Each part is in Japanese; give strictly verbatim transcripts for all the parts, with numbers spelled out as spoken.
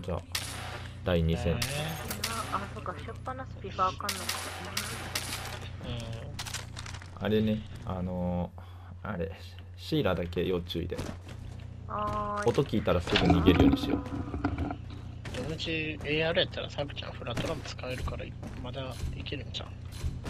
じゃあだいに戦。 あ、そっか、しょっぱなスピーカーあかんのか。 あれね、あのー、あれシーラだけ要注意で。音聞いたらすぐ逃げるようにしよう。 うち エーアール やったらサブちゃんフラットランプ使えるからまだいけるんじゃん。 う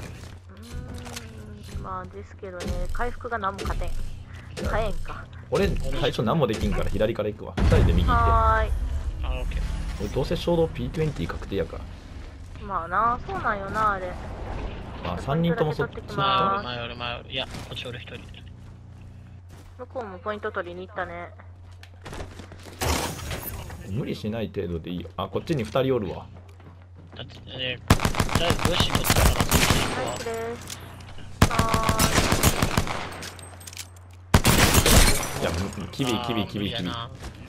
ーん、まあですけどね、回復が何も勝てん。買えんか。 俺最初何もできんから左から行くわ。ふたりで右行って。 はーい。 あ、オッケー。 俺どうせ衝動 ピートゥエンティー 確定やから。 まあな、そうなんよな、あれ。 あ、さんにんともそっち。 前おる前おる。いや、こっちおるひとり。 向こうもポイント取りに行ったね。 無理しない程度でいいよ。あ、こっちにふたりおるわ。 だって、えー、とりあえず武士こっちだからそっち行くわ。 ナイスです。はいや、キビキビキビキビ。 あ、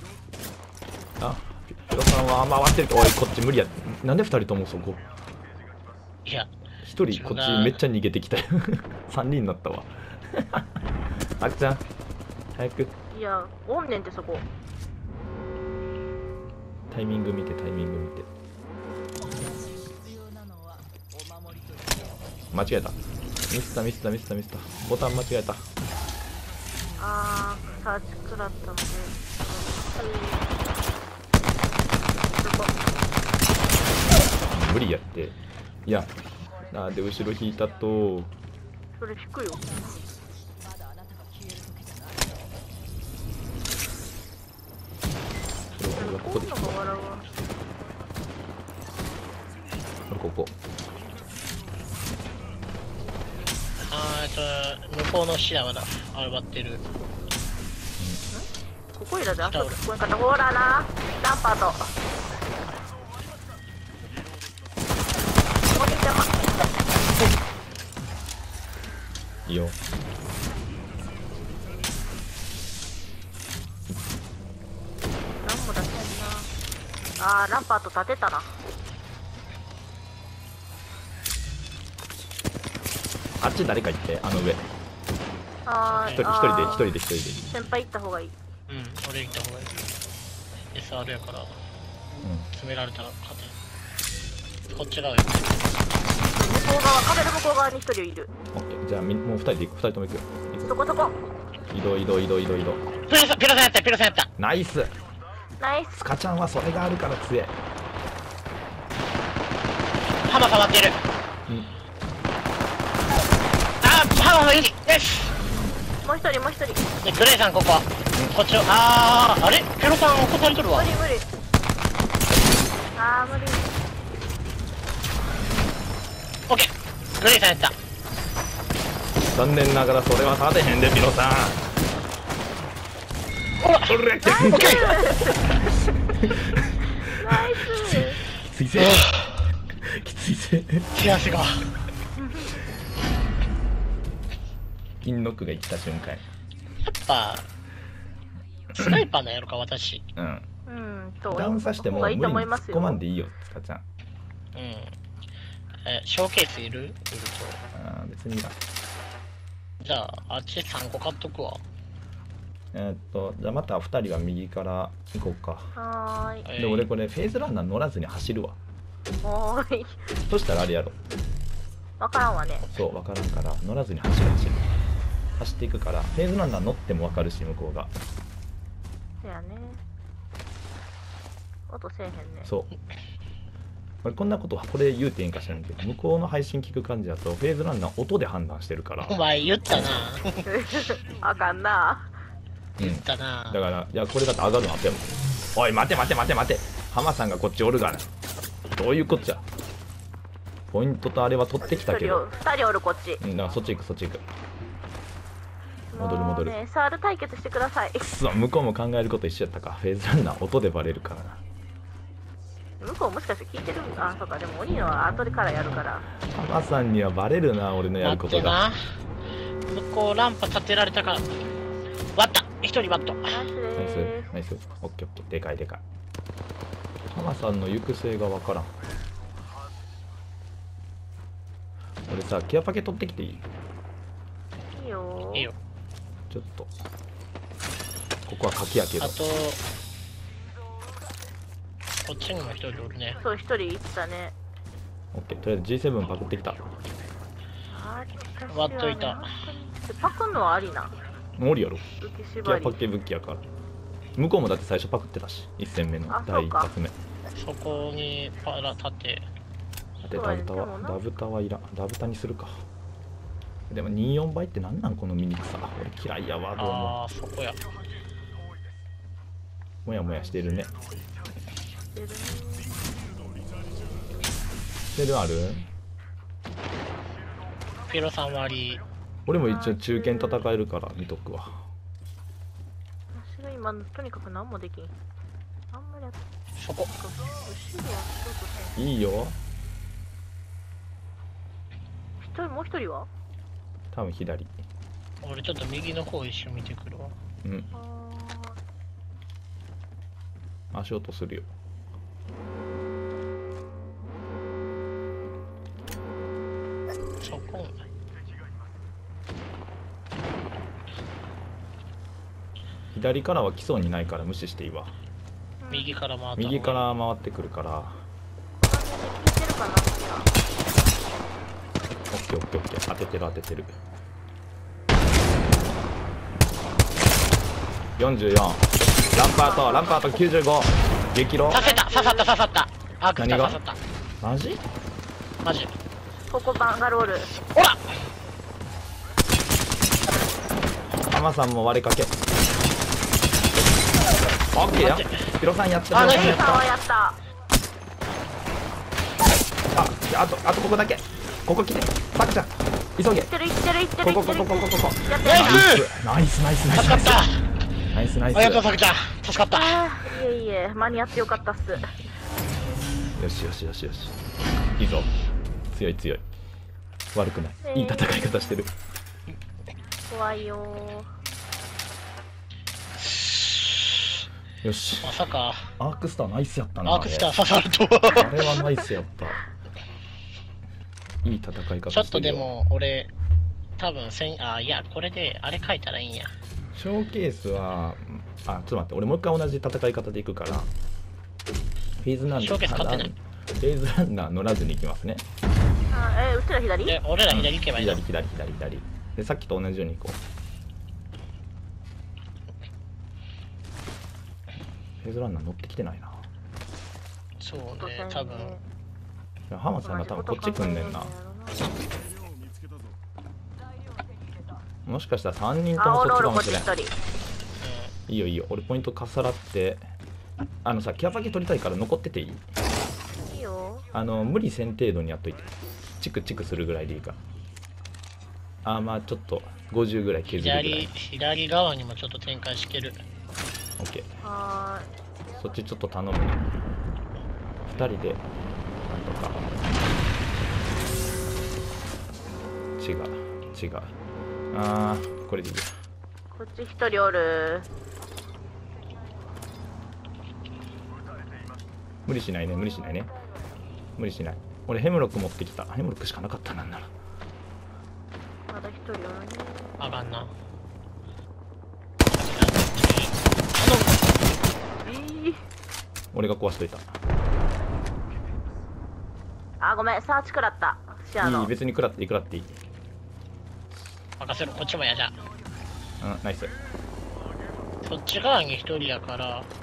ピロさんは回ってる。おい、こっち無理や。なんでふたりともそこ。 いや、 ひとりこっちめっちゃ逃げてきたよ。さんにんになったわ。あっちゃん、早く。 いや、おんねんってそこ。 タイミング見て、タイミング見て。間違えた。ミスったミスったミスったミスった。ボタン間違えた。 あー、サーチ食らったので。 無理やって。いや、なんで後ろ引いたと。 それ引くよ。 ここで引くわ。ここ。 あー、えっと、向こうの視野はだ、あれ割ってる。 ここいらであそこ聞こえ方。ほらな、ランパート。おじいちゃま。 いいよ。 なんも出せんな。あー、ランパート立てたな。 あっち誰か行って、あの上。 あー、 一人一人で一人で一人で。 先輩行った方がいい。 うん、俺行った方がいい。エスアール やから、うん、詰められたら勝てん。こっち側行って。 向こう側、壁の向こう側に一人いる。 オッケー、じゃあみもう二人で行く。二人とも行くよ。 そこそこ。 移動移動移動移動移動。 ピロさん、ピロさんやった、ピロさんやった。 ナイス。 ナイス。 スカちゃんはそれがあるから強え。 ハマ触ってる。 うん。 あー、ハマもいい。よし。 もう一人もう一人。 で、グレイさんここ。こっちを、あー、あれピロさん起こされとるわ。 無理無理。あー無理。 オッケー。グレイさんやった。 残念ながらそれは立てへんで、ピロさん。 おら、 それやってオッケー。 ナイス。 きついぜ。きついぜ。 手足が。 金ノックが生きた瞬間。 やっぱ、スナイパーなんやろか、私。 うん。 うん、と。 ダウンさしても無理に突っ込まんでいいよ、スカちゃん。 うん。え、ショーケースいる？いると。 ああ、別にいいな。 じゃあ、あっちさんこ買っとくわ。 えーっと、じゃあまたふたりは右から行こうか。 はーい。 で、俺これフェーズランナー乗らずに走るわ。 おーい。 そしたらあれやろ。 わからんわね。 そう、わからんから乗らずに走る走る。走っていくから、フェーズランナー乗ってもわかるし、向こうが。 そやね。音せえへんね。 そう俺こんなことこれ言うていいんか知らんけど、向こうの配信聞く感じだとフェーズランナー音で判断してるから。 お前言ったな。 あかんな。 うん、 言ったな。 だからいやこれだって上がるのあっても、おい待て待て待て待て、浜さんがこっちおるがな。どういうこっちゃ。ポイントとあれは取ってきたけど、 ふたりおるこっち。 うん、だからそっち行くそっち行く。戻る戻る。 ね、エスアール 対決してください。 くそ、向こうも考えること一緒やったか。フェーズランナー音でバレるからな。 向こうもしかして聞いてる？あ、そうか、でも鬼のは後でからやるから。 浜さんにはバレるな、俺のやることが。 待ってな。向こうランパ立てられたから。割った。一人割った。 ナイスでナイスーす。 ナイス。オッケーオッケー。でかいでかい。浜さんの行く末がわからん。俺さ、ケアパケ取ってきていい？ いいよー。 いいよ。 ちょっとここは鍵やけど。 あと、ここっちにも一人おるね。 そう、一人行ったね。 オッケー、とりあえず ジーセブン パクってきた。 あー、 割っといた。 パクんのはありな。 おるやろ。 浮きい縛り。 やパッケ武器やから。向こうもだって最初パクってたし、いっ戦目のあ第一発目。 そこにパラ立ってでダブタはダブタはいらん。ダブタにするか。でもにじゅうよんばいってなんなんこの醜さ。俺嫌いやわ、どうも。 ああそこや。 もやもやしてるね。 してるね。 してるある？ ピロさん割り。 俺も一応中堅戦えるから見とくわ。 私が今とにかく何もできん。あんまりやっそこ。 後ろはちょっと変。 いいよ。 一人、もう一人は？ 多分左。 俺ちょっと右の方一瞬見てくるわ。 うん。 あ足音するよ。 そこ。 左からは来そうにないから無視していいわ。 右から回った。 右から回ってくるから。 ー、聞いてるかな？ オッケーオッケーオッケー。当ててる当ててる。よんじゅうよん。ランパートランパートきゅうじゅうご。激ロ。 刺せた刺さった刺さったアーク来た何が刺さったマジ？ マジ。 ここバンガロール。 ほらハマさんも割れかけ。オッケーや。ピロさんやった。 あナイスピロさんやっさんはやった。 た。あ、あとあとここだけ。ここ来て。パクちゃん急げ。 いってるいってるいってるこいってる。 ここここここここ。 やってる。 ナイスナイスナイスナイスナイス助かったナイスナイス。 ありがとうさくちゃん助かった。 あー、いえいえ、間に合ってよかったっす。 よしよしよしよし。いいぞ。強い強い。悪くない。いい戦い方してる。 怖いよよし。 まさかアークスターナイスやったな。 アークスター刺さるとあれはナイスやった。いい戦い方ちょっとでしてるよ。 も俺多分せんあいやこれであれ書いたらいいんや。 ショーケースは、あ、ちょっと待って、俺もう一回同じ戦い方でいくから、フェーズランナー、 ショーケース勝ってないフェーズランナー乗らずに行きますね。 ー。あー、えー、うちら左？ で俺ら左行けばいいの。 左、左、左、左。で、さっきと同じように行こう。フェーズランナー乗ってきてないな。 そうね多分いやハマさんが多分こっち来んねんな。もしかしたらさんにんともそっちかもしれん。 一人。 いいよいいよ、俺ポイントかっさらって、あのさ、キャパケ取りたいから残ってていい？ いいよ。 あの、無理せん程度にやっといて。チクチクするぐらいでいいから。あー、まあちょっとごじゅうぐらい削るぐら左い。 左側にもちょっと展開してる。 オッケー。 はそっちちょっと頼むね。ふたりで、なんとか。違う、違う。あー、これでいいや。 ーい。こっち一人おる。 無理しないね、無理しないね。無理しない。俺ヘムロック持ってきた。ヘムロックしかなかったなんなら。 まだ一人おるね。 あかんな。 えー、 俺が壊しといた。 あ、ごめん、サーチ食らった。シアの。 いい、別に食らっていい、食らっていい。 任せろこっちもやじゃ。 うん、ナイス。 そっち側に一人やから。う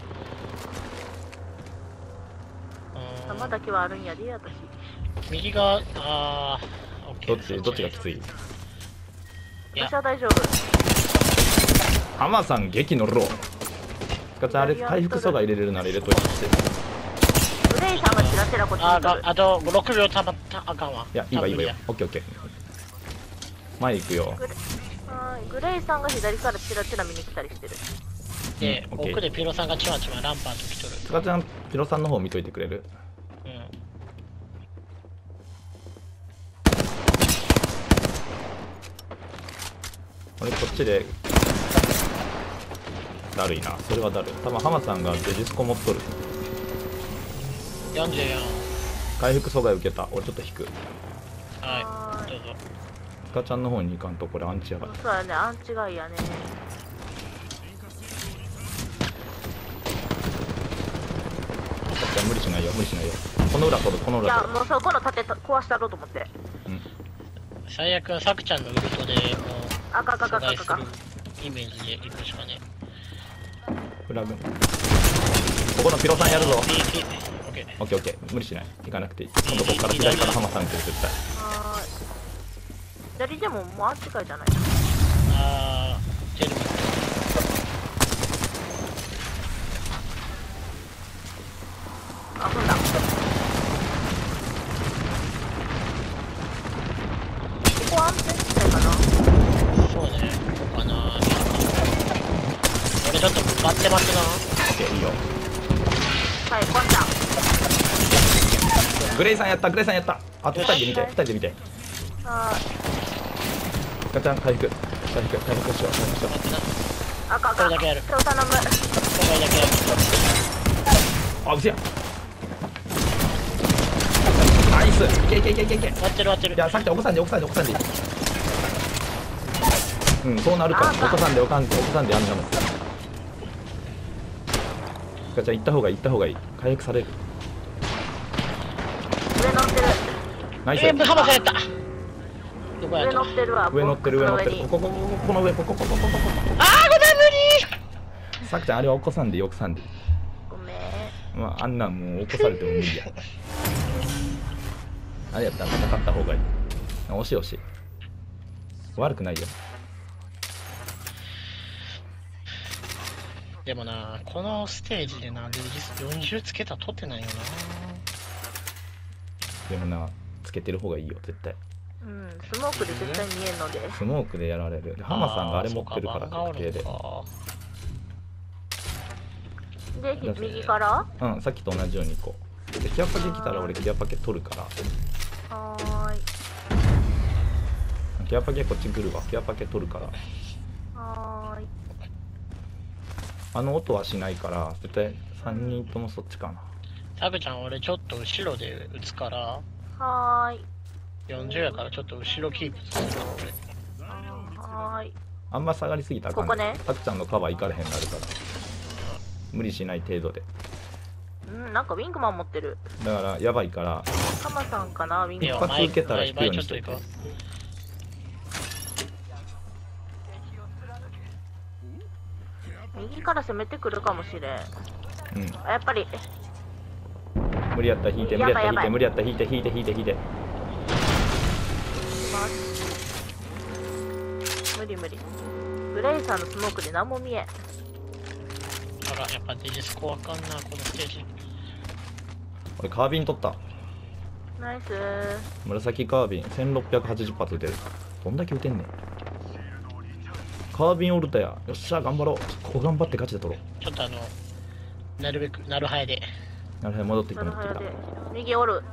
ーん弾だけはあるんやで、私。 右側あーオッケー。 どっち、どっちがきつい？ いや私は大丈夫。 ハマさん、激のロー。スカちゃん、あれ、回復阻害入れれるなら入れといて。 グレイさんがチラチラこっちあーに来る。 があとろくびょうたまったあかんわ。 いや、いいわ、いいわよ。オッケー、オッケー。前行くよ。 グレはいグレイさんが左からチラチラ見に来たりしてる。 で、 うんオッケー奥でピロさんがちまちまランパーと来とる。 スカちゃん、ピロさんの方見といてくれる？ うん。 俺、こっちで。だるいな。それはだるい。多分ハマさんがデジスコ持っとる。 よんじゅうよん。 回復阻害受けた。俺ちょっと引く。 はいどうぞ。 スカちゃんの方に行かんとこれアンチやばい。 そうやね、アンチがいやね。 スカちゃん無理しないよ無理しないよ。この裏取るこのいや裏取る。 もうそこの盾と壊したろうと思って。 最悪はさくちゃんのウルトでもうあかんあかんあかんあ阻かんあかん。 害するイメージでいくしかね。 裏軍。ここのピロさんやるぞ。 ピーピーオッケー。 オッケーオッケー無理しない。行かなくていい。今度ここから左からハマさん来る絶対。 はーい。左でももうあっちかいじゃない。 あー、テルミあ、踏んだ。ここ安全地帯かな。 そうね、ここかな。俺ちょっと待ってますな。 オッケーいいよ。 はい、壊した。 グレイさんやったグレイさんやった。あとふたりで見てふたりで見て。 はーい。 ガチャン回復回復回復しよう回復しよ待ってな。 あかんあかん。 これだけやる手を頼む。 これだけやる。 う。あうせや。ナイス。いけいけいけいけいけ。 割ってる割ってる。 いやさっき起こさんで起こさんで起こさんでいい。うんそうなるから起こさんで起こさんで起こさんでやんだもん。ガチャン行った方がいい行った方がいい。回復される。 上乗ってる。 ナイス。 えー、ハマされた。どこや上った。 乗ってるわ。 上乗ってる上乗ってる。 ボックスここここここの上ここここここここ。 あー、ごめん無理。 さくちゃんあれは起こさんでいい起こさんでいい。 ごめん。 まああんなんもう起こされても無理や。あれやったら戦った方がいい。惜しい惜しい。悪くないよ。 でもな、このステージでな、レジスよんじゅうつけたら取ってないよな。 でもなつけてる方がいいよ絶対。 うん、スモークで絶対見えんので。 スモークでやられる。でハマさんがあれ持ってるから確定で。 で、ひ右からうんさっきと同じように行こう。でキアパケ来たら俺キアパケ取るから。 はーい。 キアパケこっち来るわ。キアパケ取るから。 はーい。 あの音はしないから絶対さんにんともそっちかな。 タブちゃん、俺ちょっと後ろで撃つから、 はーい。 よんじゅうやからちょっと後ろキープするわ俺。 はーい。 あんま下がりすぎたらあかん。 ここねさくちゃんのカバー行かれへんなるから無理しない程度で。 うん、なんかウィングマン持ってる。 だからやばいからカマさんかな、ウィングいや、 マン。 一発受けたら引くようにちょしといて。 っと行こ右から攻めてくるかもしれん。 うんあやっぱり。 無理やったら引いて無理やったら引いやばいやばいて無理やったら引いて引いて引いて引いて。 無理無理。ブレイさんのスモークで何も見えん。 う。あら、やっぱデジスコあかんな、このステージ。 俺カービン取った。 ナイスー。 紫カービンせんろっぴゃくはちじゅう発撃てる。どんだけ撃てんねん。カービンオルタや。よっしゃ頑張ろう。ここ頑張ってガチで取ろちょっとあの、なるべく、なるはやで。 う。なるほど戻ってきたなる戻ってきた。 ほどで。右おる。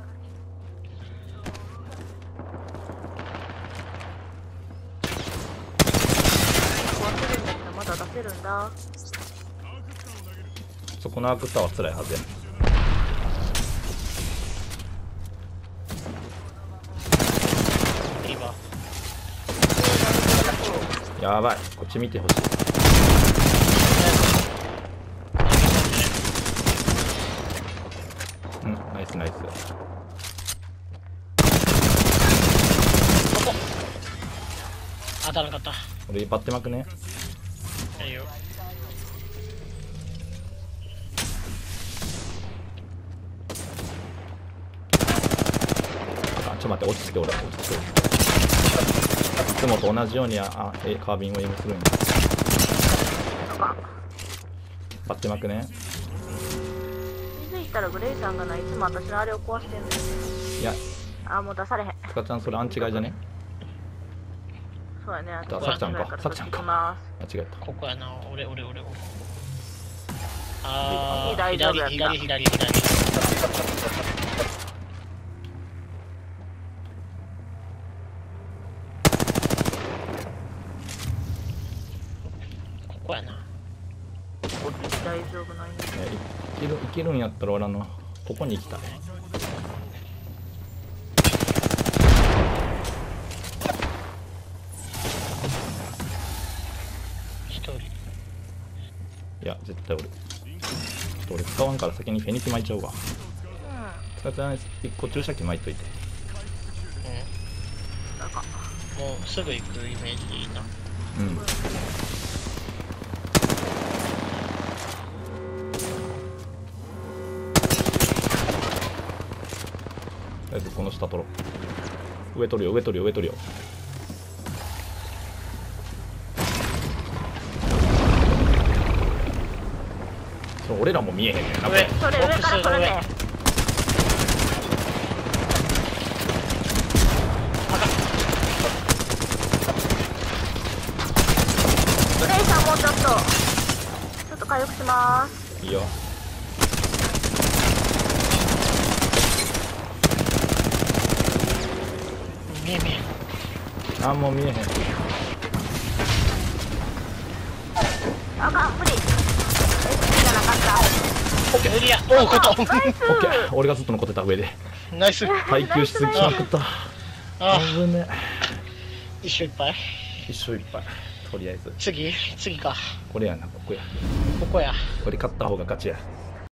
忘れるんだけどまだ出せるんだ。 そこのアクスタは辛いはずや。 いいわ。 やばいこっち見てほしい。うんナイスナイス。 当たらなかった。 俺バッテマクね。 いいよ。 あちょっと待って落ち着け俺落ち着け。いつもと同じようにああえカービンをエイムするんや。バッテマクね。 気づいたらグレイさんがないつも私のあれを壊してんの。 いやあもう出されへん。 スカちゃんそれアンチガイじゃね。 そうやね。 あさくちゃんかさくちゃんか間違えた。 ここやな、俺、俺、俺、俺。あー、 大丈夫や左、 った左、左、左。ここやな。 こっち大丈夫ないね。 ねいけるいけるんやったら俺あのここに行きたい。 一人。 いや絶対俺ちょっと俺使わんから先にフェニキ巻いちゃうわ。 つかちゃんいっこ注射器巻いといて。 うん。 なんかもうすぐ行くイメージでいいな。 うん。とりあえずこの下取ろう。上取るよ上取るよ上取るよ。それ俺らも見えへんねんな。これ上それ上から来るね。レイさんもうちょっとちょっと回復します。 いいよ。 見え見え。 なんも見えへん。 あかん無理。エスピー じゃなかった。 オッケー。エリア。おお、こと。 ナイスオッケー。俺がずっと残ってた上でナイス。 耐久しすぎまくった。 あ危ね。 一緒いっぱい。 一生いっぱい。とりあえず次次か。 これやな。ここや。 ここや。 これ勝った方が勝ちや。